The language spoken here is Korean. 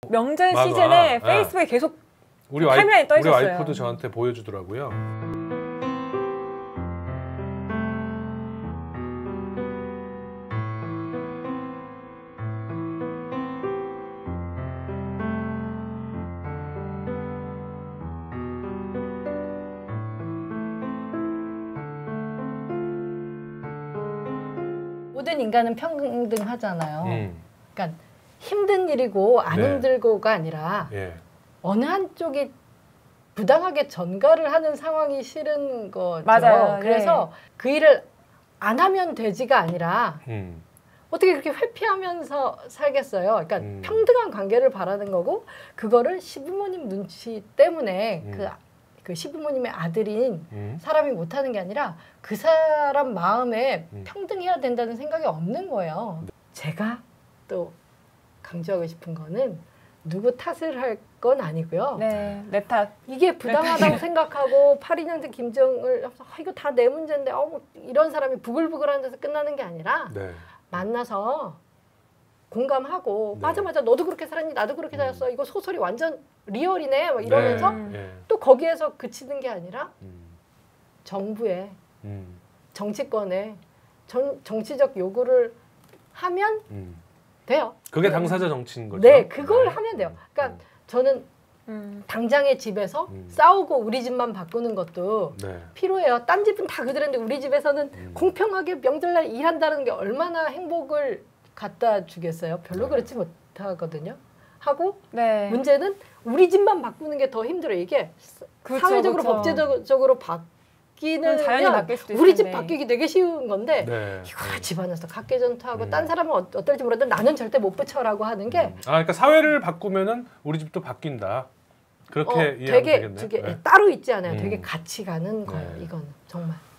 명절 맞아. 시즌에 페이스북에 계속 타임라인에 떠 우리 있었어요. 와이프도 저한테 보여주더라고요. 모든 인간은 평등하잖아요. 그러니까 힘든 일이고 안 네. 힘들고가 아니라 예. 어느 한쪽이 부당하게 전가를 하는 상황이 싫은 거죠. 맞아요. 그래서 그 일을 안 하면 되지가 아니라 어떻게 그렇게 회피하면서 살겠어요. 그러니까 평등한 관계를 바라는 거고 그거를 시부모님 눈치 때문에 그 시부모님의 아들인 사람이 못하는 게 아니라 그 사람 마음에 평등해야 된다는 생각이 없는 거예요. 제가 또 강조하고 싶은 거는 누구 탓을 할 건 아니고요. 네, 내 탓. 이게 부당하다고 생각하고 82년생 김정을 이거 다 내 문제인데 뭐 이런 사람이 부글부글한 데서 끝나는 게 아니라 네. 만나서 공감하고 네. 맞아 너도 그렇게 살았니 나도 그렇게 살았어 이거 소설이 완전 리얼이네 막 이러면서 네. 또 거기에서 그치는 게 아니라 정부에 정치권에 정치적 요구를 하면 돼요. 그게 당사자 정치인 거죠? 네, 그걸 하면 돼요. 그러니까 저는 당장의 집에서 싸우고 우리 집만 바꾸는 것도 네. 필요해요. 딴 집은 다 그들인데 우리 집에서는 공평하게 명절날 일한다는 게 얼마나 행복을 갖다 주겠어요. 별로 그렇지 못하거든요. 하고 네. 문제는 우리 집만 바꾸는 게 더 힘들어요. 이게 그렇죠, 사회적으로 그렇죠. 법제적으로 바뀌는 자연히 바뀔 수도 우리 있을 집 텐데. 바뀌기 되게 쉬운 건데 네. 이거 집안에서 각계전투하고 딴 사람은 어떨지 몰라도 나는 절대 못 붙여라고 하는 게 그러니까 사회를 바꾸면은 우리 집도 바뀐다. 그렇게 이해하면 되게 되겠네요. 되게 네. 따로 있지 않아요. 되게 같이 가는 거예요. 네. 이거는 정말.